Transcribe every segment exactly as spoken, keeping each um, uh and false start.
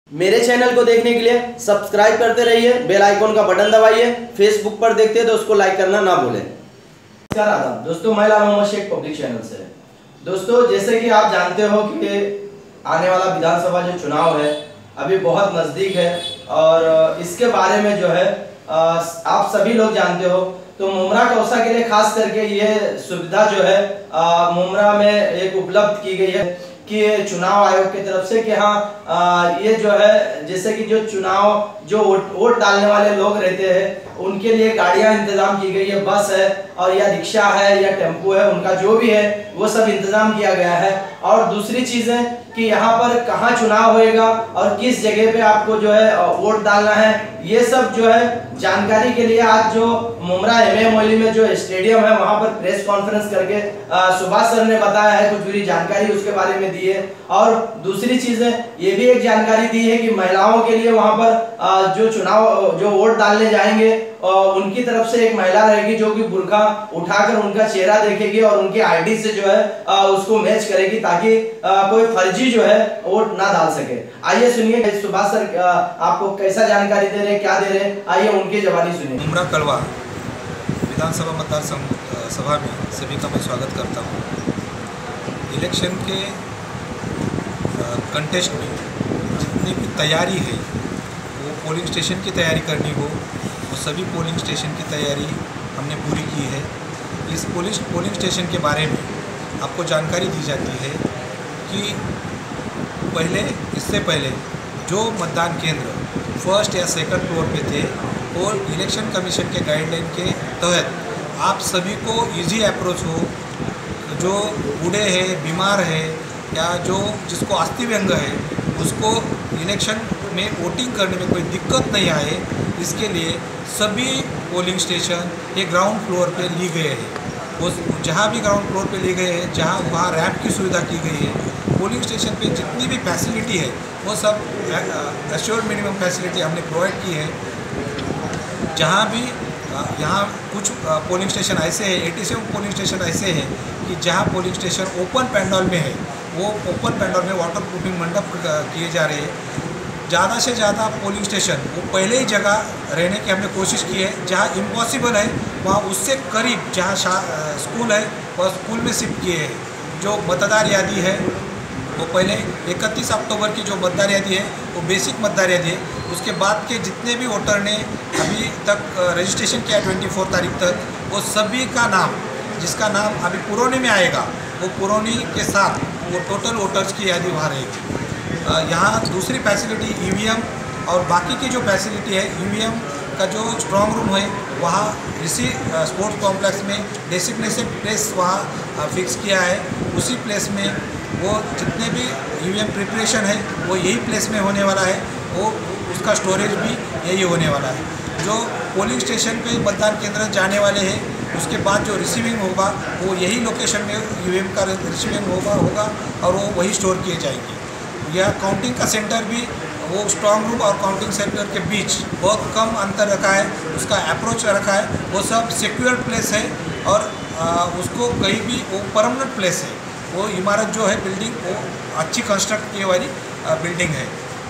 मेरे चैनल को देखने के लिए सब्सक्राइब करते रहिए, बेल आइकॉन का बटन दबाइए। फेसबुक पर देखते हैं तो उसको लाइक करना ना भूलें। नमस्कार आदाब दोस्तों, मैं लाल मोहम्मद शेख पब्लिक चैनल से। दोस्तों, जैसे कि आप जानते हो कि आने वाला विधानसभा जो चुनाव है अभी बहुत नज़दीक है और इसके बारे में जो है आप सभी लोग जानते हो। तो मुमरा कौसा के लिए खास करके ये सुविधा जो है मुमरा में एक उपलब्ध की गई है कि चुनाव आयोग की तरफ से कि हाँ आ, ये जो है जैसे कि जो चुनाव जो वोट डालने वाले लोग रहते हैं उनके लिए गाड़ियां इंतजाम की गई है, बस है और या रिक्शा है या टेम्पो है, उनका जो भी है वो सब इंतजाम किया गया है। और दूसरी चीज़ है कि यहाँ पर कहाँ चुनाव होएगा और किस जगह पे आपको जो है वोट डालना है, ये सब जो है जानकारी के लिए आज जो मुमरा एम ए मोली में जो स्टेडियम है वहाँ पर प्रेस कॉन्फ्रेंस करके सुभाष सर ने बताया है, कुछ पूरी जानकारी उसके बारे में दी है। और दूसरी चीज़ है ये भी एक जानकारी दी है कि महिलाओं के लिए वहाँ पर जो चुनाव जो वोट डालने जाएंगे उनकी तरफ से एक महिला रहेगी जो कि बुर्का उठाकर उनका चेहरा देखेगी और उनके आईडी से जो है उसको मैच करेगी ताकि कोई फर्जी जो है वोट ना डाल सके। आइए सुनिए सुभाष सर आपको कैसा जानकारी दे रहे, क्या दे रहे, आइए उनकी जबानी सुनिए। मुमरा कलवा विधानसभा मतदार सभा में सभी का मैं स्वागत करता हूँ। इलेक्शन के कंटेस्ट में जितनी भी तैयारी है वो पोलिंग स्टेशन की तैयारी करनी हो वो सभी पोलिंग स्टेशन की तैयारी हमने पूरी की है। इस पोलिंग पोलिंग स्टेशन के बारे में आपको जानकारी दी जाती है कि पहले इससे पहले जो मतदान केंद्र फर्स्ट या सेकंड फ्लोर पे थे वो इलेक्शन कमीशन के गाइडलाइन के तहत आप सभी को इजी अप्रोच हो, जो बूढ़े हैं, बीमार है या जो जिसको अस्थि व्यंग है उसको इलेक्शन में वोटिंग करने में कोई दिक्कत नहीं आए, इसके लिए सभी पोलिंग स्टेशन ये ग्राउंड फ्लोर पे ली गए हैं। वो जहाँ भी ग्राउंड फ्लोर पे ली गए हैं जहाँ वहाँ रैंप की सुविधा की गई है। पोलिंग स्टेशन पे जितनी भी फैसिलिटी है वो सब एश्योर्ड मिनिमम फैसिलिटी हमने प्रोवाइड की है। जहाँ भी यहाँ कुछ पोलिंग स्टेशन ऐसे हैं, सत्तासी पोलिंग स्टेशन ऐसे हैं कि जहाँ पोलिंग स्टेशन ओपन पैंडल में है वो ओपन पैंडल में वाटर प्रूफिंग मंडप किए जा रहे हैं। ज़्यादा से ज़्यादा पोलिंग स्टेशन वो पहले ही जगह रहने की हमने कोशिश की है, जहाँ इम्पॉसिबल है वहाँ उससे करीब जहाँ स्कूल है वह स्कूल में शिफ्ट किए हैं। जो मतदार यादी है वो पहले इकतीस अक्टूबर की जो मतदार यादी है वो बेसिक मतदार यादी है, उसके बाद के जितने भी वोटर ने अभी तक रजिस्ट्रेशन किया चौबीस तारीख तक वो सभी का नाम जिसका नाम अभी पुरौनी में आएगा वो पुरौनी के साथ वो टोटल वोटर्स की यादी वहाँ रहेगी। यहाँ दूसरी फैसिलिटी ईवीएम और बाकी की जो फैसिलिटी है ईवीएम का जो स्ट्रॉन्ग रूम है वहाँ इसी स्पोर्ट्स कॉम्प्लेक्स में डेसिग्नेटेड प्लेस वहाँ फिक्स किया है। उसी प्लेस में वो जितने भी ईवीएम प्रिपरेशन है वो यही प्लेस में होने वाला है, वो उसका स्टोरेज भी यही होने वाला है। जो पोलिंग स्टेशन पे मतदान केंद्र जाने वाले हैं उसके बाद जो रिसीविंग होगा वो यही लोकेशन में ईवीएम का रिसीविंग होगा होगा और वो वही स्टोर किए जाएंगे। यह काउंटिंग का सेंटर भी वो स्ट्रॉन्ग रूम और काउंटिंग सेंटर के बीच बहुत कम अंतर रखा है, उसका अप्रोच रखा है, वो सब सिक्योर प्लेस है और आ, उसको कहीं भी वो परमानेंट प्लेस है। वो इमारत जो है बिल्डिंग वो अच्छी कंस्ट्रक्ट की वाली बिल्डिंग है।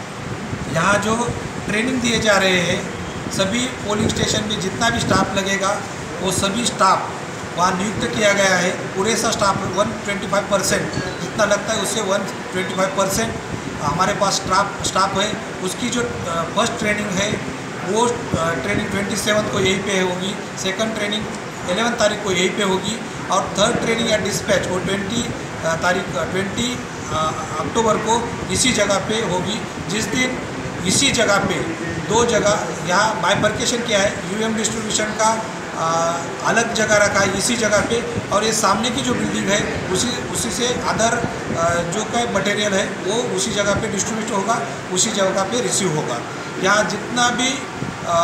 यहाँ जो ट्रेनिंग दिए जा रहे हैं सभी पोलिंग स्टेशन में जितना भी स्टाफ लगेगा वो सभी स्टाफ वहाँ नियुक्त किया गया है। पूरे सा स्टाफ एक सौ पच्चीस परसेंट जितना लगता है उससे एक सौ पच्चीस परसेंट हमारे पास स्टाफ स्टाफ है। उसकी जो फर्स्ट ट्रेनिंग है वो ट्रेनिंग सत्ताईस को यहीं पे होगी, सेकंड ट्रेनिंग ग्यारह तारीख को यहीं पे होगी और थर्ड ट्रेनिंग या डिस्पैच वो बीस तारीख बीस अक्टूबर को इसी जगह पे होगी। जिस दिन इसी जगह पे दो जगह यहाँ बाइफर्केशन किया है, यूएम डिस्ट्रीब्यूशन का आ, अलग जगह रखा है इसी जगह पे और ये सामने की जो बिल्डिंग है उसी उसी से अदर जो का मटेरियल है वो उसी जगह पे डिस्ट्रीब्यूट होगा, उसी जगह पे रिसीव होगा। यहाँ जितना भी आ,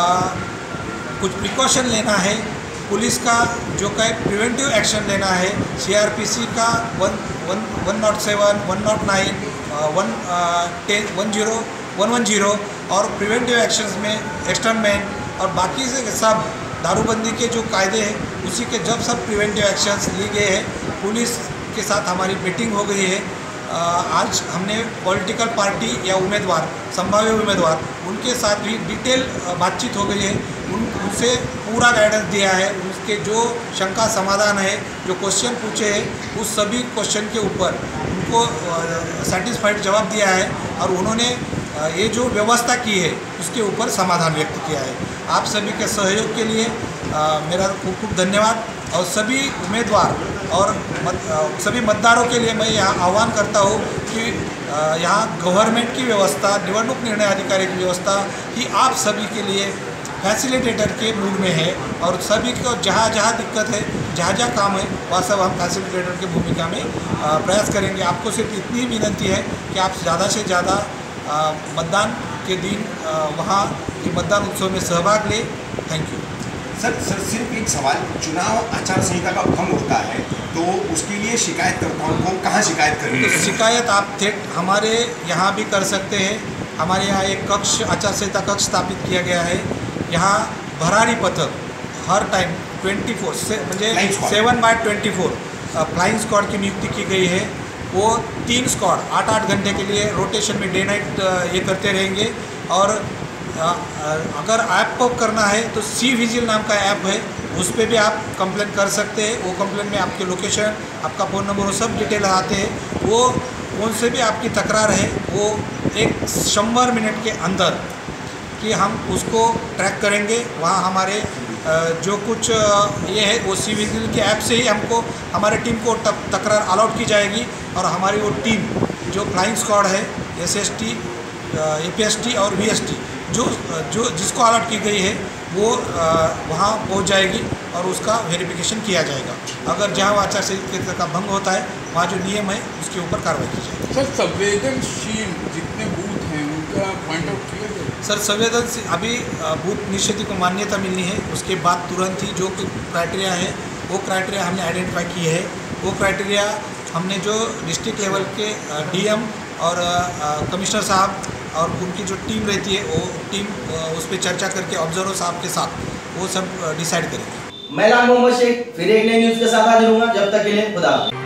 कुछ प्रिकॉशन लेना है, पुलिस का जो का प्रिवेंटिव एक्शन लेना है, सीआरपीसी का one one one nought seven one nought nine one ten one zero one one zero और प्रिवेंटिव एक्शंस में एक्सटर्नमेंट और बाकी से सब दारूबंदी के जो कायदे हैं उसी के जब सब प्रिवेंटिव एक्शंस लिए गए हैं। पुलिस के साथ हमारी मीटिंग हो गई है आज हमने पॉलिटिकल पार्टी या उम्मीदवार, संभाव्य उम्मीदवार, उनके साथ भी डिटेल बातचीत हो गई है। उन उनसे पूरा गाइडेंस दिया है। उसके जो शंका समाधान है, जो क्वेश्चन पूछे हैं, उस सभी क्वेश्चन के ऊपर उनको सेटिस्फाइड जवाब दिया है और उन्होंने ये जो व्यवस्था की है उसके ऊपर समाधान व्यक्त किया है। आप सभी के सहयोग के लिए आ, मेरा खूब खूब धन्यवाद। और सभी उम्मीदवार और मत, आ, सभी मतदारों के लिए मैं यहाँ आह्वान करता हूँ कि आ, यहाँ गवर्नमेंट की व्यवस्था, निवडणूक निर्णय अधिकारी की व्यवस्था कि आप सभी के लिए फैसिलिटेटर के मूड में है और सभी को जहाँ जहाँ दिक्कत है, जहाँ जहाँ काम है, वह सब हम फैसिलिटेटर की भूमिका में आ, प्रयास करेंगे। आपको सिर्फ इतनी विनंती है कि आप ज़्यादा से ज़्यादा मतदान के दिन आ, वहाँ के मतदान उत्सव में सहभाग लें। Thank you. सर सर सिर्फ एक सवाल, चुनाव आचार संहिता का भंग होता है तो उसके लिए शिकायतकर्ताओं को कहाँ शिकायत करनी है? तो शिकायत आप थेट हमारे यहाँ भी कर सकते हैं। हमारे यहाँ एक कक्ष, आचार संहिता कक्ष स्थापित किया गया है। यहाँ भरारी पथक हर टाइम ट्वेंटी फोर से म्हणजे seven by twenty four flying squad की नियुक्ति की गई है। वो तीन स्क्वाड आठ आठ घंटे के लिए रोटेशन में डे नाइट ये करते रहेंगे। और अगर ऐप को करना है तो सी विजिल नाम का ऐप है, उस पर भी आप कंप्लेन कर सकते हैं। वो कंप्लेन में आपके लोकेशन, आपका फ़ोन नंबर, वो सब डिटेल आते हैं। वो कौन से भी आपकी तकरार है वो एक शंबर मिनट के अंदर कि हम उसको ट्रैक करेंगे। वहाँ हमारे जो कुछ ये है वो सी विजिल के ऐप से ही हमको, हमारे टीम को तकरार अलॉट की जाएगी और हमारी वो टीम जो फ्लाइंग स्क्वाड है, S S T, A P S T और वी एस टी, जो जो जिसको अलॉट की गई है वो वहाँ पहुँच जाएगी और उसका वेरिफिकेशन किया जाएगा। अगर जहाँ आचार संहिता का भंग होता है वहाँ जो नियम है उसके ऊपर कार्रवाई की जाएगी। सर संवेदनशील जितने बूथ हैं उनका पॉइंट आउट किया जाए? सर संवेदनशील अभी बूथ निश्चित को मान्यता मिलनी है, उसके बाद तुरंत ही जो क्राइटेरिया है वो क्राइटेरिया हमने आइडेंटिफाई किए है। वो क्राइटेरिया हमने जो डिस्ट्रिक्ट लेवल के डी एम और कमिश्नर साहब और उनकी जो टीम रहती है वो टीम उस पर चर्चा करके ऑब्जर्वर साहब के साथ वो सब डिसाइड करेंगे। मैं लाल मोहम्मद शेख फिर एक नई न्यूज़ के साथ हाजिर हूँगा। जब तक के लिए खुदा।